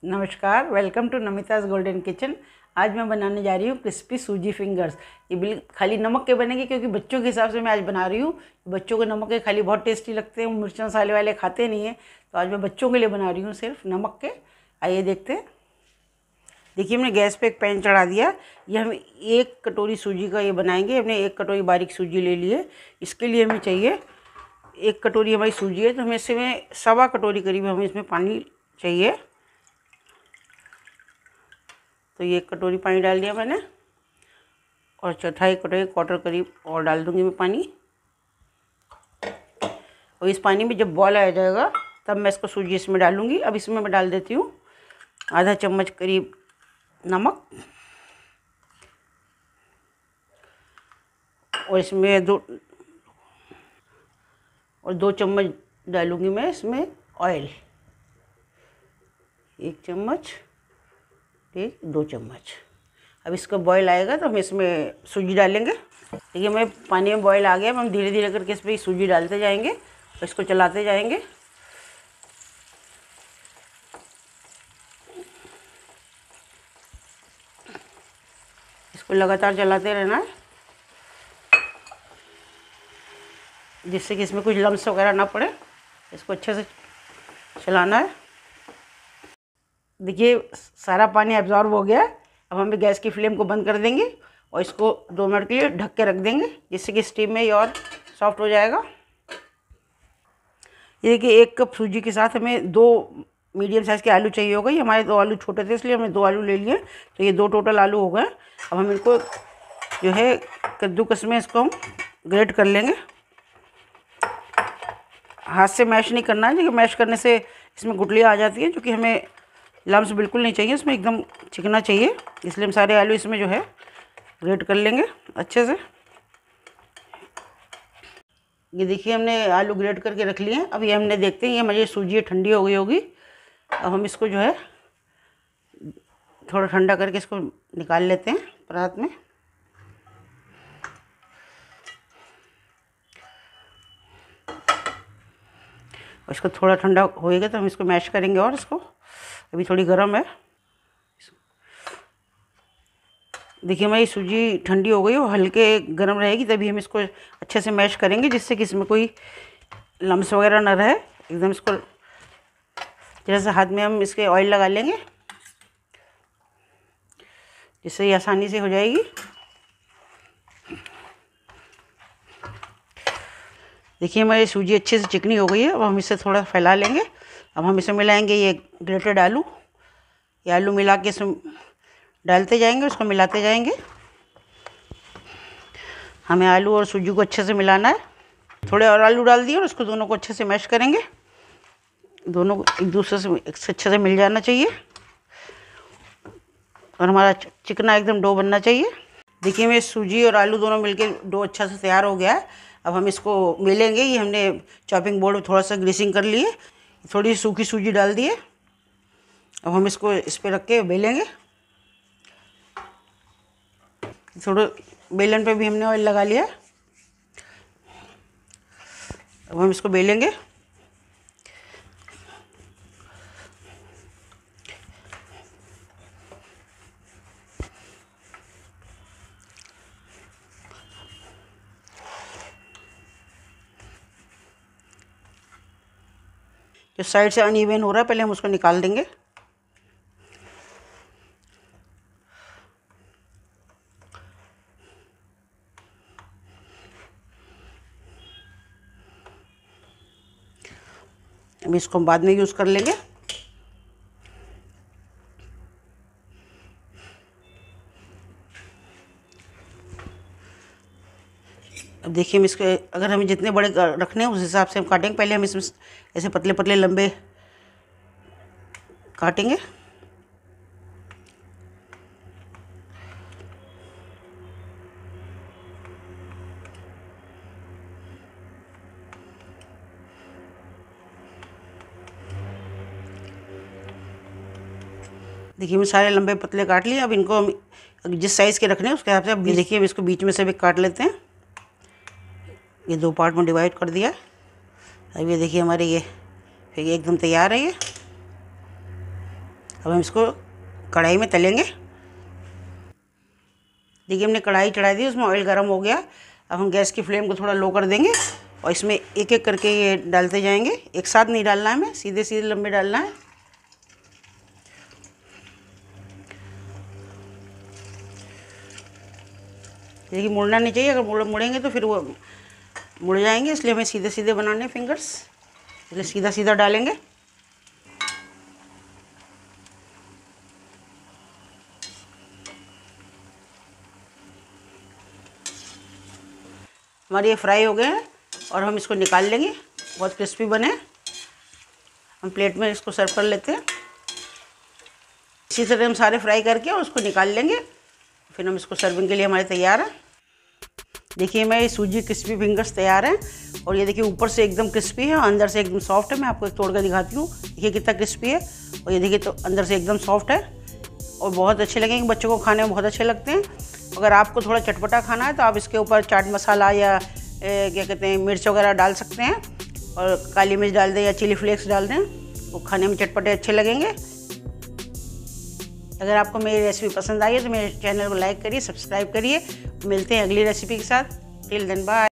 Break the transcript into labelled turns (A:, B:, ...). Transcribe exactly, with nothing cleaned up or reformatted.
A: नमस्कार, welcome to नमिताज golden kitchen. आज मैं बनाने जा रही हूँ क्रिस्पी सूजी फिंगर्स। ये बिल खाली नमक के बनेंगे क्योंकि बच्चों के हिसाब से मैं आज बना रही हूँ। बच्चों को नमक के खाली बहुत टेस्टी लगते हैं, मिर्च मसाले वाले खाते नहीं हैं, तो आज मैं बच्चों के लिए बना रही हूँ सिर्फ नमक के। आइए देखते हैं। देखिए, हमने गैस पे एक पैन चढ़ा दिया। ये हम एक कटोरी सूजी का ये बनाएंगे। हमने एक कटोरी बारीक सूजी ले ली है। इसके लिए हमें चाहिए एक कटोरी हमारी सूजी है, तो हमें इसमें सवा कटोरी करीब हमें इसमें पानी चाहिए। तो ये एक कटोरी पानी डाल दिया मैंने, और चौथाई कटोरी क्वार्टर करीब और डाल दूंगी मैं पानी। और इस पानी में जब बॉयल आ जाएगा तब मैं इसको सूजी इसमें डालूंगी। अब इसमें मैं डाल देती हूँ आधा चम्मच करीब नमक, और इसमें दो और दो चम्मच डालूंगी मैं इसमें ऑयल। एक चम्मच, ठीक, दो चम्मच। अब इसका बॉयल आएगा तो हम इसमें सूजी डालेंगे। देखिए, मैं पानी में बॉयल आ गया। हम धीरे धीरे करके इसमें सूजी डालते जाएंगे और इसको चलाते जाएंगे। इसको लगातार चलाते रहना है, जिससे कि इसमें कुछ लम्स वगैरह ना पड़े। इसको अच्छे से चलाना है। देखिए, सारा पानी एब्जॉर्ब हो गया। अब हम गैस की फ्लेम को बंद कर देंगे और इसको दो मिनट के लिए ढक के रख देंगे, जिससे कि स्टीम में ये और सॉफ्ट हो जाएगा। ये देखिए, एक कप सूजी के साथ हमें दो मीडियम साइज़ के आलू चाहिए होगा। ये हमारे दो आलू छोटे थे, इसलिए हमने दो आलू ले लिए। तो ये दो टोटल आलू हो गए। अब हम इनको जो है कद्दूकस में इसको हम ग्रेट कर लेंगे। हाथ से मैश नहीं करना है, क्योंकि मैश करने से इसमें गुठलियाँ आ जाती हैं, जो कि हमें लम्स बिल्कुल नहीं चाहिए, इसमें एकदम चिकना चाहिए। इसलिए हम सारे आलू इसमें जो है ग्रेट कर लेंगे अच्छे से। ये देखिए, हमने आलू ग्रेट करके रख लिए हैं। अब ये हमने देखते हैं, ये हमारी सूजी ठंडी हो गई होगी। अब हम इसको जो है थोड़ा ठंडा करके इसको निकाल लेते हैं परात में। और इसको थोड़ा ठंडा होएगा तो हम इसको मैश करेंगे। और इसको अभी थोड़ी गर्म है। देखिए, हमारी सूजी ठंडी हो गई और हल्के गर्म रहेगी, तभी हम इसको अच्छे से मैश करेंगे, जिससे कि इसमें कोई लम्स वगैरह ना रहे। एकदम इसको जैसे हाथ में हम इसके ऑयल लगा लेंगे, जिससे ये आसानी से हो जाएगी। देखिए, हमारी सूजी अच्छे से चिकनी हो गई है। अब हम इसे थोड़ा फैला लेंगे। अब हम इसमें मिलाएंगे ये ग्रेटेड आलू। ये आलू मिला के इसमें डालते जाएंगे, उसको मिलाते जाएंगे। हमें आलू और सूजी को अच्छे से मिलाना है। थोड़े और आलू डाल दिए और उसको दोनों को अच्छे से मैश करेंगे। दोनों को एक दूसरे से अच्छे से मिल जाना चाहिए, और हमारा चिकना एकदम डो बनना चाहिए। देखिए, मेरे सूजी और आलू दोनों मिलके डो अच्छा से तैयार हो गया है। अब हम इसको मिलेंगे। ये हमने चॉपिंग बोर्ड में थोड़ा सा ग्रीसिंग कर लिए, थोड़ी सूखी सूजी डाल दिए। अब हम इसको इस पर रख के बेलेंगे। थोड़ा बेलन पे भी हमने ऑयल लगा लिया। अब हम इसको बेलेंगे। जो साइड से अनइवन हो रहा है, पहले हम उसको निकाल देंगे। अब इसको हम बाद में यूज़ कर लेंगे। अब देखिए, हम इसके अगर हमें जितने बड़े रखने हैं उस हिसाब से हम काटेंगे। पहले हम इसमें ऐसे पतले पतले लंबे काटेंगे। देखिए, मैं सारे लंबे पतले काट लिए। अब इनको हम जिस साइज़ के रखने हैं उसके हिसाब से, अब देखिए हम इसको बीच में से भी काट लेते हैं। ये दो पार्ट में डिवाइड कर दिया। अब ये देखिए, हमारे ये फिर एकदम तैयार है। ये अब हम इसको कढ़ाई में तलेंगे। देखिए हमने कढ़ाई चढ़ा दी, उसमें ऑयल गर्म हो गया। अब हम गैस की फ्लेम को थोड़ा लो कर देंगे और इसमें एक एक करके ये डालते जाएंगे। एक साथ नहीं डालना है, हमें सीधे सीधे लंबे डालना है। देखिए मुड़ना नहीं चाहिए, अगर मुड़ मुड़ेंगे तो फिर वो मुड़ जाएंगे, इसलिए हमें सीधे सीधे बनाने फिंगर्स, इसलिए सीधा सीधा डालेंगे। हमारे ये फ्राई हो गए हैं और हम इसको निकाल लेंगे। बहुत क्रिस्पी बने। हम प्लेट में इसको सर्व कर लेते हैं। इसी तरह हम सारे फ्राई करके और उसको निकाल लेंगे, फिर हम इसको सर्विंग के लिए हमारे तैयार हैं। देखिए मेरे सूजी क्रिस्पी फिंगर्स तैयार हैं और ये देखिए ऊपर से एकदम क्रिस्पी है और अंदर से एकदम सॉफ्ट है। मैं आपको एक तोड़ कर दिखाती हूँ। देखिए कितना क्रिस्पी है और ये देखिए तो अंदर से एकदम सॉफ्ट है और बहुत अच्छे लगेंगे, बच्चों को खाने में बहुत अच्छे लगते हैं। अगर आपको थोड़ा चटपटा खाना है तो आप इसके ऊपर चाट मसाला या ए, क्या कहते हैं मिर्च वगैरह डाल सकते हैं और काली मिर्च डाल दें या चिली फ्लेक्स डाल दें, वो खाने में चटपटे अच्छे लगेंगे। अगर आपको मेरी रेसिपी पसंद आई है तो मेरे चैनल को लाइक करिए, सब्सक्राइब करिए। मिलते हैं अगली रेसिपी के साथ। Till then bye.